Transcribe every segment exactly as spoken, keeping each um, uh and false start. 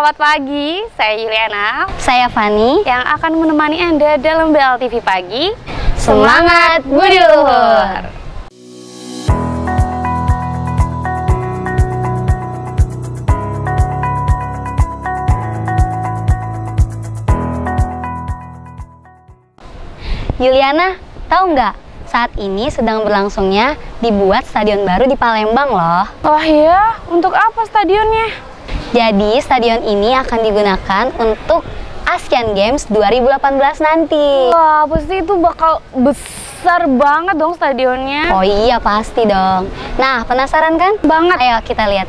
Selamat pagi, saya Yuliana. Saya Fani yang akan menemani Anda dalam B L T V Pagi. Semangat Budi Luhur! Yuliana, tahu nggak? Saat ini sedang berlangsungnya dibuat stadion baru di Palembang loh. Wah ya, untuk apa stadionnya? Jadi stadion ini akan digunakan untuk Asian Games dua ribu delapan belas nanti. Wah, pasti itu bakal besar banget dong stadionnya. Oh iya, pasti dong. Nah, penasaran kan? Banget. Ayo kita lihat.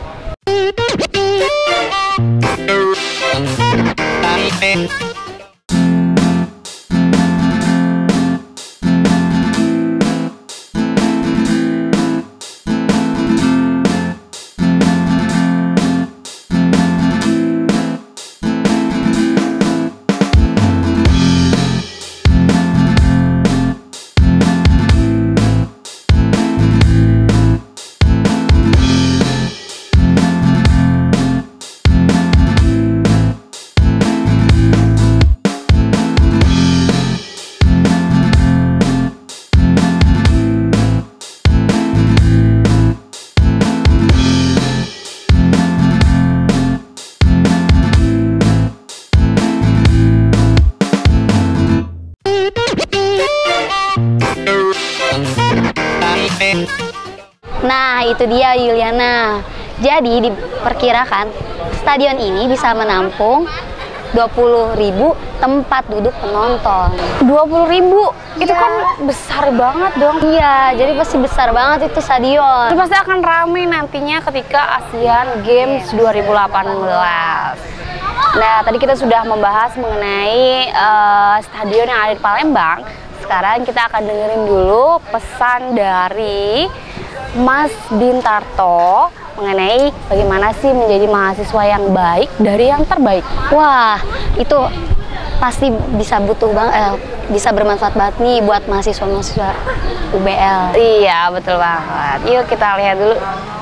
Nah, itu dia Yuliana. Jadi diperkirakan stadion ini bisa menampung dua puluh ribu tempat duduk penonton. dua puluh ribu? Ya. Itu kan besar banget dong. Iya, jadi pasti besar banget itu stadion. Itu pasti akan ramai nantinya ketika Asian Games dua ribu delapan belas. Nah, tadi kita sudah membahas mengenai uh, stadion yang ada di Palembang. Sekarang kita akan dengerin dulu pesan dari Mas Bintarto mengenai bagaimana sih menjadi mahasiswa yang baik dari yang terbaik. Wah, itu pasti bisa butuh banget, eh, bisa bermanfaat banget nih buat mahasiswa-mahasiswa U B L. Iya, betul banget. Yuk kita lihat dulu.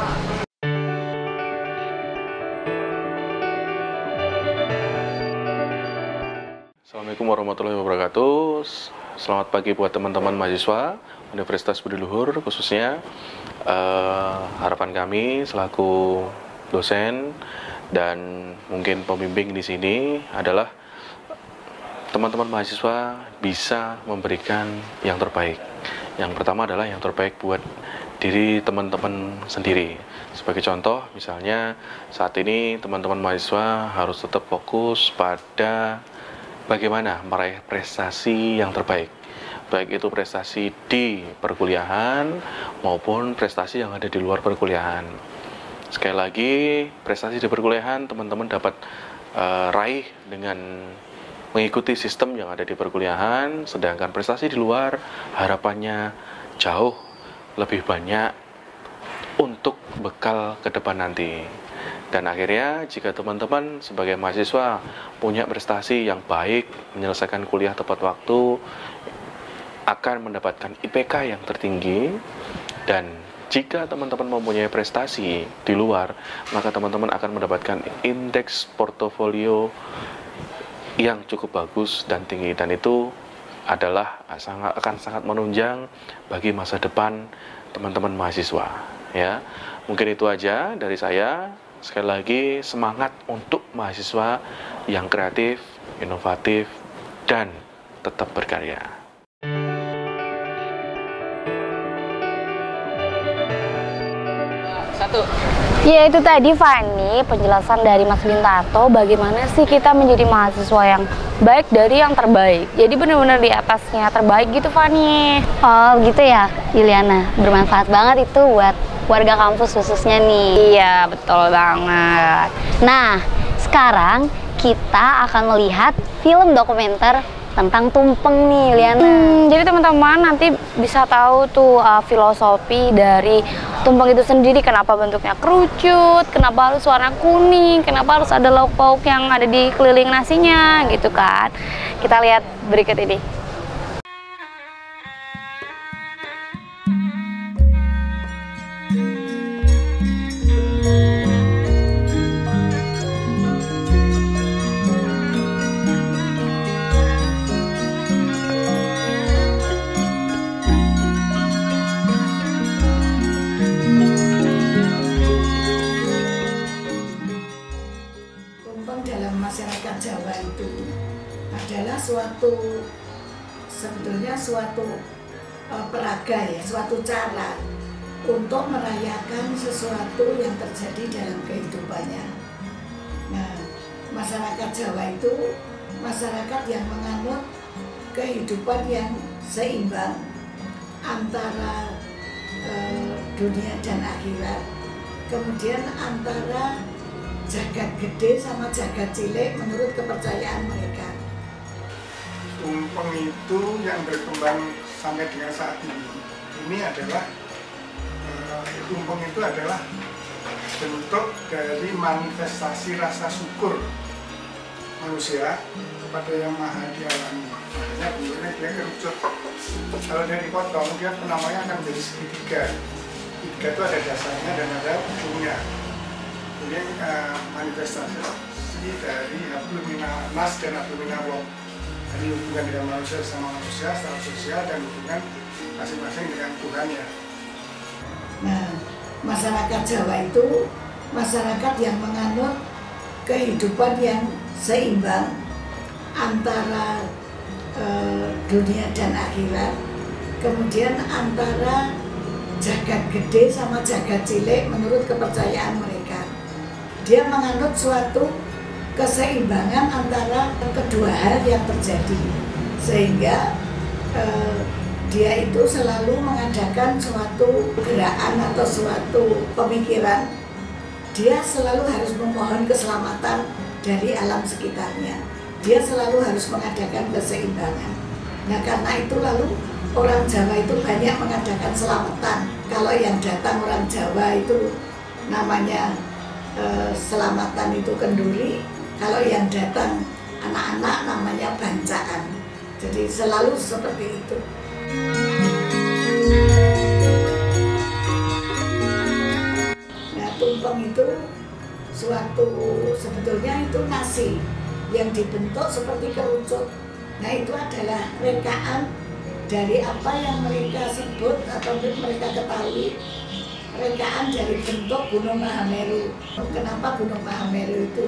Assalamualaikum warahmatullahi wabarakatuh. Selamat pagi buat teman-teman mahasiswa Universitas Budiluhur, khususnya uh, harapan kami selaku dosen dan mungkin pembimbing di sini adalah teman-teman mahasiswa bisa memberikan yang terbaik. Yang pertama adalah yang terbaik buat diri teman-teman sendiri. Sebagai contoh, misalnya saat ini teman-teman mahasiswa harus tetap fokus pada bagaimana meraih prestasi yang terbaik, baik itu prestasi di perkuliahan maupun prestasi yang ada di luar perkuliahan. Sekali lagi, prestasi di perkuliahan teman-teman dapat uh, raih dengan mengikuti sistem yang ada di perkuliahan, sedangkan prestasi di luar harapannya jauh lebih banyak untuk bekal ke depan nanti. Dan akhirnya jika teman-teman sebagai mahasiswa punya prestasi yang baik, menyelesaikan kuliah tepat waktu, akan mendapatkan I P K yang tertinggi. Dan jika teman-teman mempunyai prestasi di luar, maka teman-teman akan mendapatkan indeks portofolio yang cukup bagus dan tinggi. Dan itu adalah sangat, akan sangat menunjang bagi masa depan teman-teman mahasiswa. Ya, mungkin itu aja dari saya. Sekali lagi, semangat untuk mahasiswa yang kreatif, inovatif, dan tetap berkarya. Satu. Ya, itu tadi Fani, penjelasan dari Mas Bintarto bagaimana sih kita menjadi mahasiswa yang baik dari yang terbaik. Jadi benar-benar di atasnya terbaik gitu Fani. Oh gitu ya Yuliana, bermanfaat banget itu buat warga kampus khususnya nih. Iya, betul banget. Nah, sekarang kita akan melihat film dokumenter tentang tumpeng nih, Yuliana. Hmm, jadi teman-teman nanti bisa tahu tuh uh, filosofi dari tumpeng itu sendiri. Kenapa bentuknya kerucut, kenapa harus warna kuning, kenapa harus ada lauk pauk yang ada di keliling nasinya, gitu kan. Kita lihat berikut ini. adalah suatu sebetulnya suatu uh, peraga ya, suatu cara untuk merayakan sesuatu yang terjadi dalam kehidupannya. Nah, masyarakat Jawa itu masyarakat yang menganut kehidupan yang seimbang antara uh, dunia dan akhirat, kemudian antara jagat gede sama jagat cilik menurut kepercayaan mereka. Tumpeng itu yang berkembang sampai dengan saat ini, ini adalah uh, tumpeng itu adalah bentuk dari manifestasi rasa syukur manusia kepada yang maha di alam. Makanya bentuknya dia kerucut. Kalau dia dipotong, dia namanya akan menjadi segitiga. Segitiga itu ada dasarnya dan ada ujungnya. Ini uh, manifestasi dari hablum minas dan hablum minallah. Jadi hubungan dengan manusia sama manusia secara sosial dan hubungan masing-masing dengan Tuhannya. Nah, masyarakat Jawa itu masyarakat yang menganut kehidupan yang seimbang antara uh, dunia dan akhirat, kemudian antara jagat gede sama jagat cilik menurut kepercayaan mereka. Dia menganut suatu keseimbangan antara kedua hal yang terjadi, sehingga eh, dia itu selalu mengadakan suatu gerakan atau suatu pemikiran. Dia selalu harus memohon keselamatan dari alam sekitarnya. Dia selalu harus mengadakan keseimbangan. Nah, karena itu lalu orang Jawa itu banyak mengadakan selamatan. Kalau yang datang orang Jawa itu namanya Eh, selamatan itu kenduri, kalau yang datang anak-anak namanya bancaan. Jadi selalu seperti itu. Nah, tumpeng itu suatu sebetulnya itu nasi yang dibentuk seperti kerucut. Nah, itu adalah rekaan dari apa yang mereka sebut atau mereka ketahui, rekaan dari bentuk Gunung Mahameru. Kenapa Gunung Mahameru itu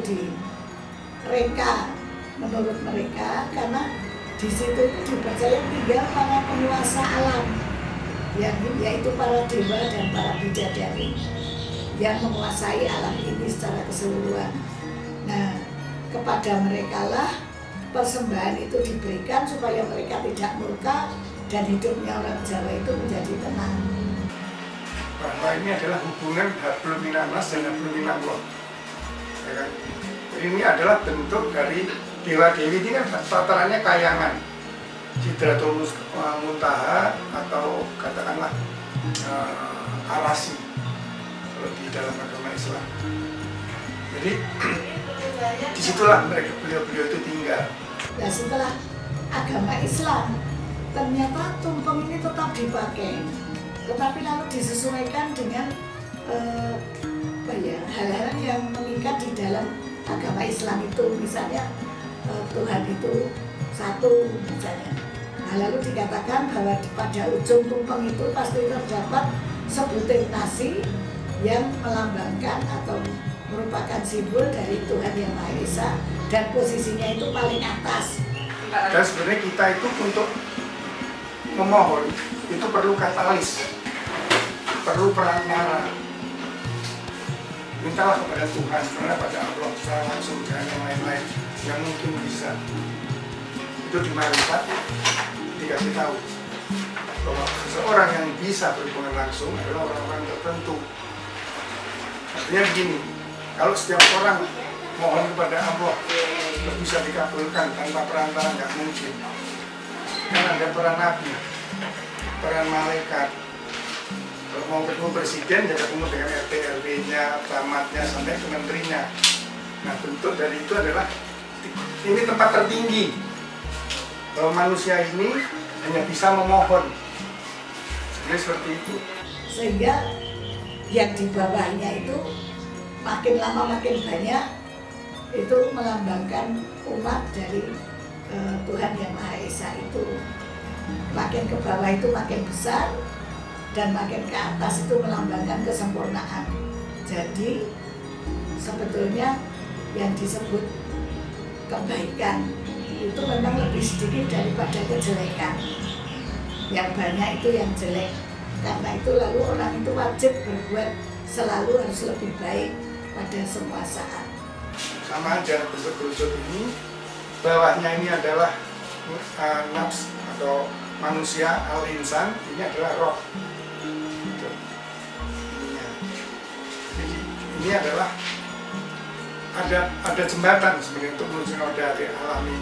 direka menurut mereka? Karena di situ dipercaya tinggal para penguasa alam, yang yaitu para dewa dan para bidadari yang menguasai alam ini secara keseluruhan. Nah, kepada mereka lah persembahan itu diberikan supaya mereka tidak murka dan hidupnya orang Jawa itu menjadi tenang. Bahwa ini adalah hubungan hablum minas dan hablum minallah, ya kan? Ini adalah bentuk dari dewa-dewi. Ini kan tatarannya kayangan, Sidratul Muntaha atau katakanlah uh, arasi kalau di dalam agama Islam. Jadi disitulah mereka beliau-beliau itu tinggal. Nah, setelah agama Islam ternyata tumpeng ini tetap dipakai, tetapi lalu disesuaikan dengan eh, apa ya, hal-hal yang mengikat di dalam agama Islam itu. Misalnya eh, Tuhan itu satu misalnya. Nah, lalu dikatakan bahwa pada ujung tumpeng itu pasti terdapat sebutir nasi yang melambangkan atau merupakan simbol dari Tuhan Yang Maha Esa, dan posisinya itu paling atas. Dan sebenarnya kita itu untuk memohon itu perlu katalis, perlu perantara. Mintalah kepada Tuhan, karena pada Allah secara langsung, jangan yang lain-lain yang mungkin bisa. Itu di Marifat dikasih tahu bahwa seseorang yang bisa berhubungan langsung adalah orang-orang tertentu. Artinya begini, kalau setiap orang mohon kepada Allah terus bisa dikabulkan tanpa perantara, nggak mungkin. Kan ada peran nabi, peran malaikat. Kalau mau ketemu presiden, ya ketemu dengan R T R W-nya, camatnya, sampai ke menterinya. Nah, bentuk dari itu adalah ini tempat tertinggi bahwa manusia ini hanya bisa memohon. Sebenarnya seperti itu. Sehingga yang di bawahnya itu makin lama makin banyak, itu melambangkan umat dari uh, Tuhan Yang Maha Esa itu. Makin ke bawah itu makin besar, dan makin ke atas itu melambangkan kesempurnaan. Jadi sebetulnya yang disebut kebaikan itu memang lebih sedikit daripada kejelekan. Yang banyak itu yang jelek. Karena itu lalu orang itu wajib berbuat selalu harus lebih baik pada semua saat. Sama aja berusut-berusut ini, bawahnya ini adalah uh, nafs atau manusia, al-insan, ini adalah roh. Gitu. Ininya. Jadi ini adalah ada ada jembatan sebenarnya untuk menuju noda alami.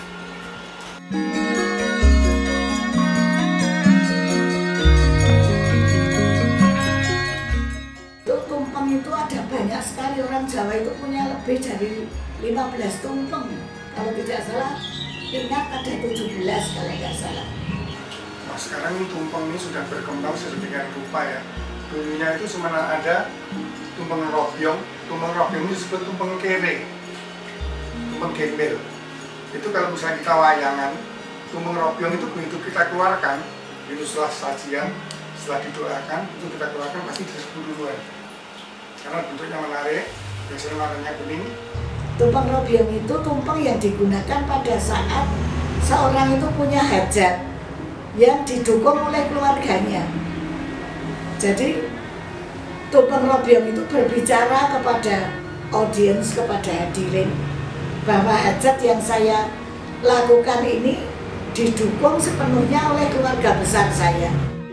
Tumpeng itu ada banyak sekali, orang Jawa itu punya lebih dari lima belas tumpeng. Kalau tidak salah, ingat ada tujuh belas kalau tidak salah. Nah, sekarang ini tumpeng ini sudah berkembang sedemikian rupa ya. Dulunya itu cuma ada tumpeng robyong, tumpeng robyong itu disebut tumpeng kere, tumpeng gembel. Itu kalau misalnya kita wayangan, tumpeng robyong itu begitu kita keluarkan, itu setelah sajian, setelah didoakan, itu kita keluarkan pasti disebut duluan. Karena bentuknya menarik, biasanya warnanya kuning. Tumpeng robyong itu tumpeng yang digunakan pada saat seorang itu punya hajat yang didukung oleh keluarganya. Jadi tumpeng robyong itu berbicara kepada audiens, kepada hadirin, bahwa hajat yang saya lakukan ini didukung sepenuhnya oleh keluarga besar saya.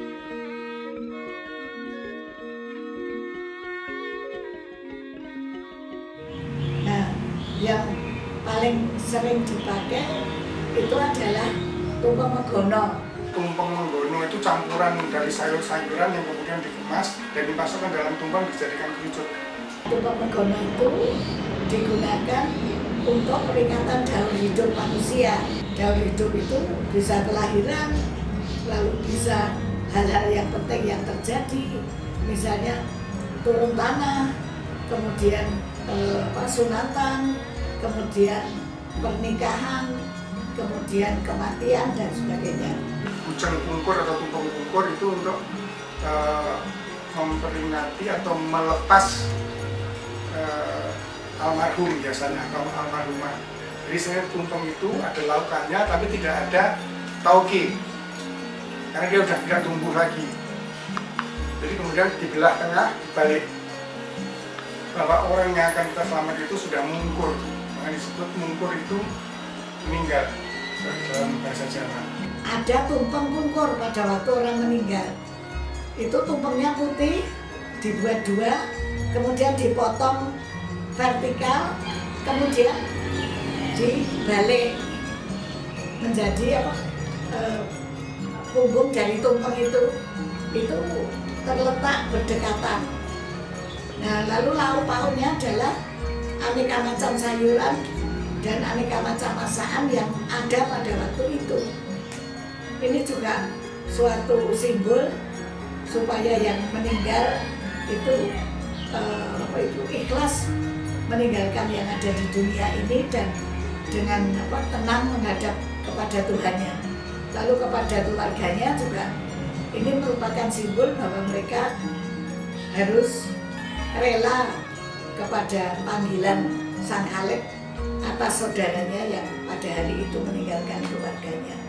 Yang paling sering dipakai itu adalah tumpeng megono. Tumpeng menggono itu campuran dari sayur-sayuran yang kemudian dikemas dan dimasukkan dalam tumpeng dijadikan kerucut. Tumpeng megono itu digunakan untuk peringatan daur hidup manusia. Daur hidup itu bisa kelahiran, lalu bisa hal-hal yang penting yang terjadi, misalnya turun tanah, kemudian eh, sunatan, kemudian pernikahan, kemudian kematian dan sebagainya. Bujang pungkur atau tumpeng pungkur itu untuk uh, memperingati atau melepas uh, almarhum biasanya atau almarhumah. Jadi saya tumpeng itu ada laukannya tapi tidak ada tauke, karena dia sudah tidak tumbuh lagi. Jadi kemudian dibelah tengah, dibalik, bahwa orang yang akan kita selamat itu sudah mungkur. Maka disebut mungkur itu meninggal dalam bahasa Jawa. Ada tumpeng pungkur pada waktu orang meninggal. Itu tumpengnya putih, dibuat dua, kemudian dipotong vertikal, kemudian dibalik menjadi apa? E, punggung dari tumpeng itu itu terletak berdekatan. Nah, lalu lauk pauknya adalah aneka macam sayuran dan aneka macam masakan yang ada pada waktu itu. Ini juga suatu simbol supaya yang meninggal itu eh, apa itu ikhlas meninggalkan yang ada di dunia ini dan dengan apa tenang menghadap kepada Tuhannya. Lalu kepada keluarganya juga ini merupakan simbol bahwa mereka harus rela kepada panggilan Sang Khalik atas saudaranya yang pada hari itu meninggalkan keluarganya.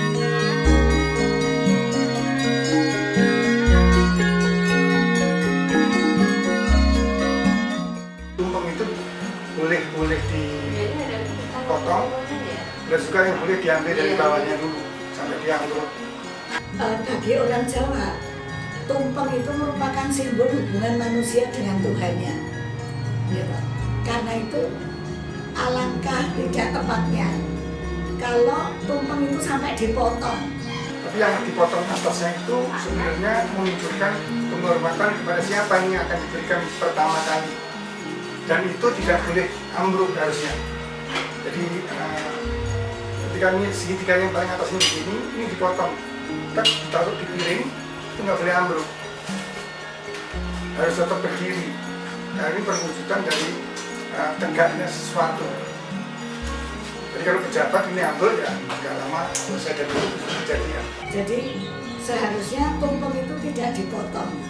Tumpeng itu boleh boleh dipotong dan juga yang boleh diambil dari bawahnya dulu sampai dianggur. Uh, bagi orang Jawa, tumpeng itu merupakan simbol hubungan manusia dengan Tuhannya. Ya, karena itu alangkah tidak tepatnya kalau tumpeng itu sampai dipotong. Tapi yang dipotong atasnya itu sebenarnya menunjukkan penghormatan kepada siapa yang akan diberikan pertama kali. Dan itu tidak boleh ambruk harusnya. Jadi uh, ketika ini segitiganya yang paling atasnya begini, ini dipotong, tetap ditaruh di piring, itu nggak boleh ambruk. Harus tetap berdiri. Nah, ini perwujudan dari uh, tegaknya sesuatu. Jadi kalau pejabat ini ambil ya nggak lama selesai dari itu kejadian. Jadi seharusnya tumpeng itu tidak dipotong.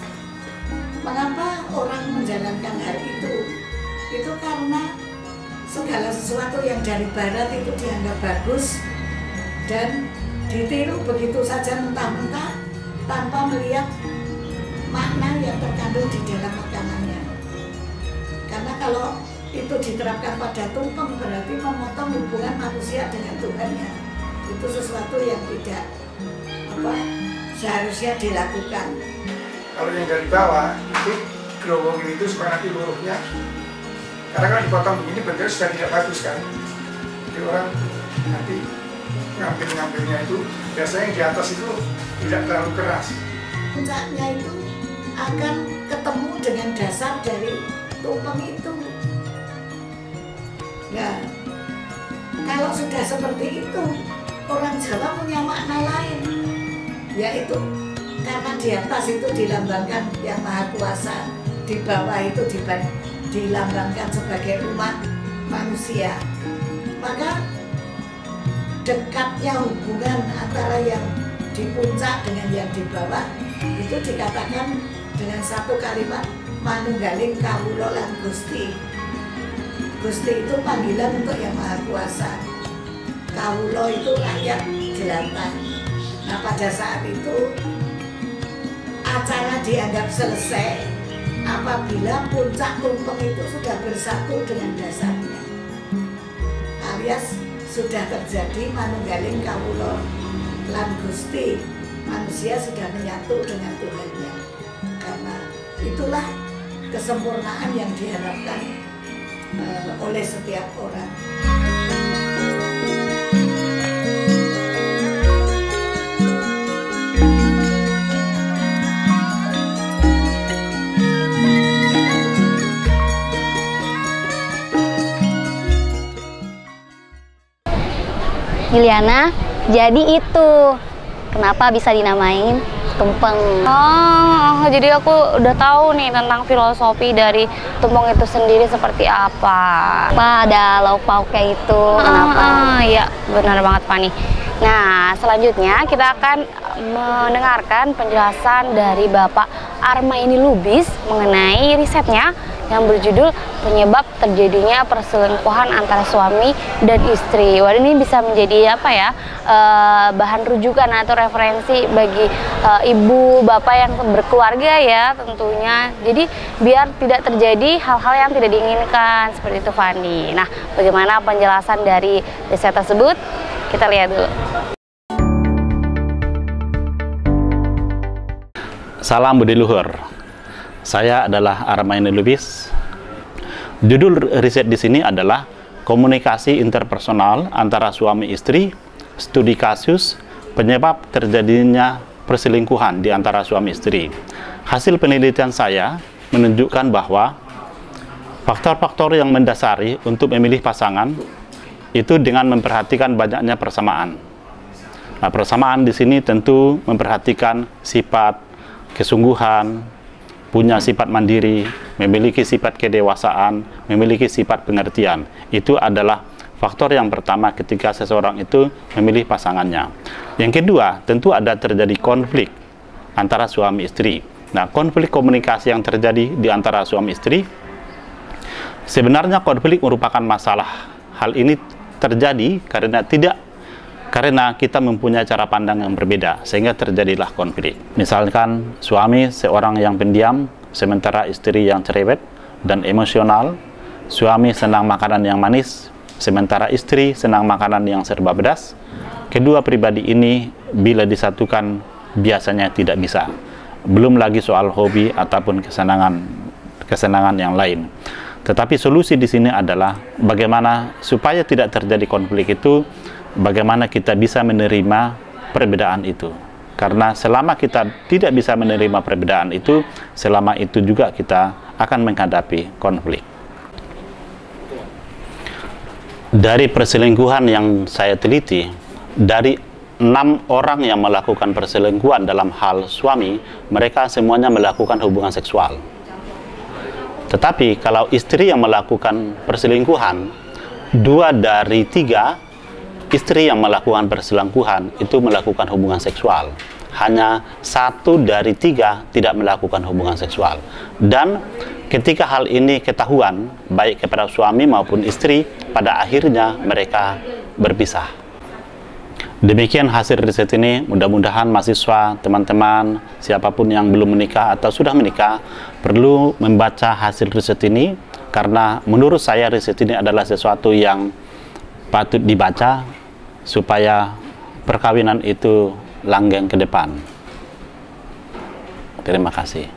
Mengapa orang menjalankan hal itu? Itu karena segala sesuatu yang dari barat itu dianggap bagus dan ditiru begitu saja mentah-mentah tanpa melihat makna yang terkandung di dalam makanannya. Karena kalau itu diterapkan pada tumpeng berarti memotong hubungan manusia dengan Tuhannya. Itu sesuatu yang tidak apa seharusnya dilakukan. Kalau yang dari bawah itu growongin itu supaya nanti luruhnya, karena kalau dipotong begini bentuknya sudah tidak bagus kan. Jadi orang nanti ngambil-ngambilnya itu biasanya yang di atas itu tidak terlalu keras. Puncaknya itu akan ketemu dengan dasar dari tumpeng itu. Nah, kalau sudah seperti itu, orang Jawa punya makna lain, yaitu karena di atas itu dilambangkan Yang Maha Kuasa, di bawah itu dilambangkan sebagai umat manusia. Maka dekatnya hubungan antara yang di puncak dengan yang di bawah itu dikatakan dengan satu kalimat manunggaling kawula lan Gusti. Gusti itu panggilan untuk Yang Maha Kuasa. Kawula itu rakyat jelantah. Nah, pada saat itu acara dianggap selesai apabila puncak tumpeng itu sudah bersatu dengan dasarnya, alias sudah terjadi manunggaling kawula lan Gusti, manusia sudah menyatu dengan Tuhannya. Karena itulah kesempurnaan yang diharapkan uh, oleh setiap orang. Juliana, jadi itu kenapa bisa dinamain tumpeng. Oh, jadi aku udah tahu nih tentang filosofi dari tumpeng itu sendiri seperti apa. Apa ada lauk pauknya itu? Kenapa? Ah, ya, benar banget Fani. Nah, selanjutnya kita akan mendengarkan penjelasan dari Bapak Armaini Lubis mengenai risetnya yang berjudul penyebab terjadinya perselingkuhan antara suami dan istri. Wah, ini bisa menjadi apa ya, e, bahan rujukan atau referensi bagi e, ibu bapak yang berkeluarga ya tentunya. Jadi biar tidak terjadi hal-hal yang tidak diinginkan seperti itu Fandi. Nah, bagaimana penjelasan dari riset tersebut? Kita lihat dulu. Salam budiluhur. Saya adalah Armaini Lubis. Judul riset di sini adalah komunikasi interpersonal antara suami istri, studi kasus penyebab terjadinya perselingkuhan di antara suami istri. Hasil penelitian saya menunjukkan bahwa faktor-faktor yang mendasari untuk memilih pasangan itu dengan memperhatikan banyaknya persamaan. Nah, persamaan di sini tentu memperhatikan sifat kesungguhan, punya sifat mandiri, memiliki sifat kedewasaan, memiliki sifat pengertian. Itu adalah faktor yang pertama ketika seseorang itu memilih pasangannya. Yang kedua, tentu ada terjadi konflik antara suami istri. Nah, konflik komunikasi yang terjadi di antara suami istri, sebenarnya konflik merupakan masalah. Hal ini terjadi karena tidak karena kita mempunyai cara pandang yang berbeda, sehingga terjadilah konflik. Misalkan suami seorang yang pendiam, sementara istri yang cerewet dan emosional. Suami senang makanan yang manis, sementara istri senang makanan yang serba pedas. Kedua pribadi ini bila disatukan biasanya tidak bisa. Belum lagi soal hobi ataupun kesenangan kesenangan yang lain. Tetapi solusi di sini adalah bagaimana supaya tidak terjadi konflik itu, bagaimana kita bisa menerima perbedaan itu. Karena selama kita tidak bisa menerima perbedaan itu, selama itu juga kita akan menghadapi konflik. Dari perselingkuhan yang saya teliti, dari enam orang yang melakukan perselingkuhan dalam hal suami, mereka semuanya melakukan hubungan seksual. Tetapi kalau istri yang melakukan perselingkuhan, dua dari tiga istri yang melakukan perselingkuhan itu melakukan hubungan seksual. Hanya satu dari tiga tidak melakukan hubungan seksual. Dan Ketika hal ini ketahuan, baik kepada suami maupun istri, pada akhirnya mereka berpisah. Demikian hasil riset ini. Mudah-mudahan mahasiswa, teman-teman, siapapun yang belum menikah atau sudah menikah, perlu membaca hasil riset ini, karena menurut saya riset ini adalah sesuatu yang patut dibaca supaya perkawinan itu langgeng ke depan. Terima kasih.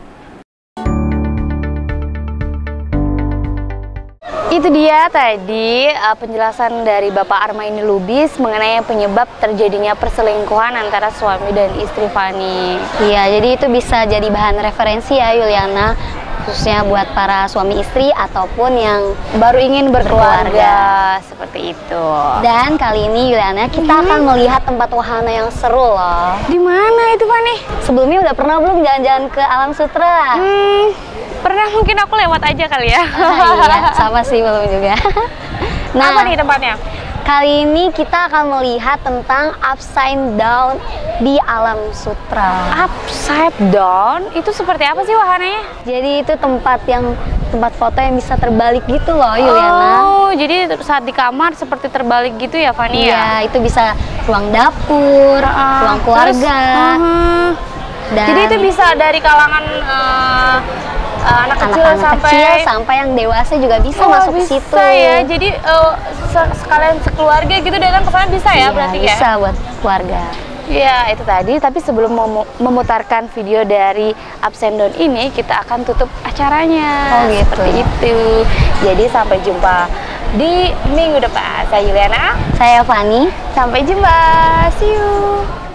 Itu dia tadi uh, penjelasan dari Bapak Armaini Lubis mengenai penyebab terjadinya perselingkuhan antara suami dan istri Fani. Iya, jadi itu bisa jadi bahan referensi ya Yuliana, khususnya buat para suami istri ataupun yang baru ingin berkeluarga, berkeluarga. Seperti itu. Dan kali ini Yuliana kita hmm. akan melihat tempat wahana yang seru loh. Di mana itu Fani? Sebelumnya udah pernah belum jalan-jalan ke Alam Sutra? Hmm, pernah, mungkin aku lewat aja kali ya. Ah, iya, sama sih belum juga. Nah, apa nih tempatnya? Kali ini kita akan melihat tentang upside down di Alam Sutra. Upside down? Itu seperti apa sih wahananya? Jadi itu tempat yang tempat foto yang bisa terbalik gitu loh, Yuliana. Oh, jadi saat di kamar seperti terbalik gitu ya, Fani? Iya, itu bisa ruang dapur, uh, ruang keluarga. Terus, uh, Dan jadi itu bisa dari kalangan uh, uh, anak kecil anak-anak sampai kecil sampai yang dewasa juga bisa oh, masuk bisa ke situ. Ya. Jadi uh, sekalian sekeluarga gitu datang ke sana bisa ya, iya, berarti bisa ya? Bisa buat keluarga. Ya, itu tadi. Tapi sebelum mem memutarkan video dari Upside Down ini, kita akan tutup acaranya. Oh gitu. Seperti itu. Jadi sampai jumpa di minggu depan. Saya Yuliana. Saya Fani. Sampai jumpa. See you.